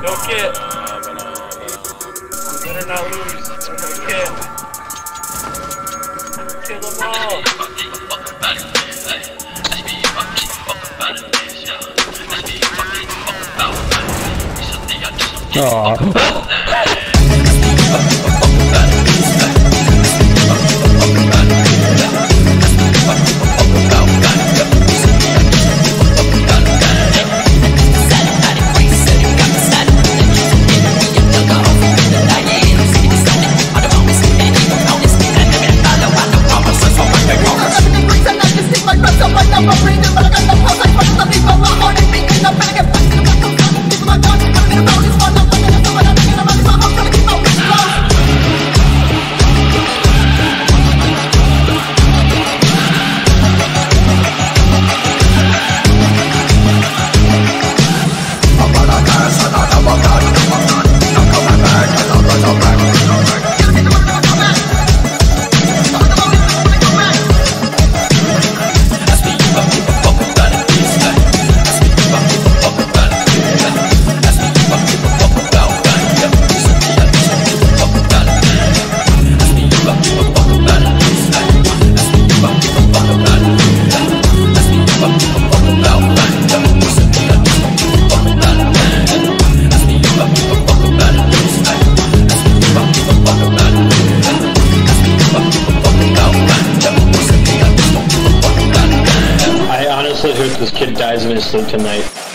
No kit. We better not lose. No kit. Kill them all. Aww. I honestly hope this kid dies in his sleep tonight.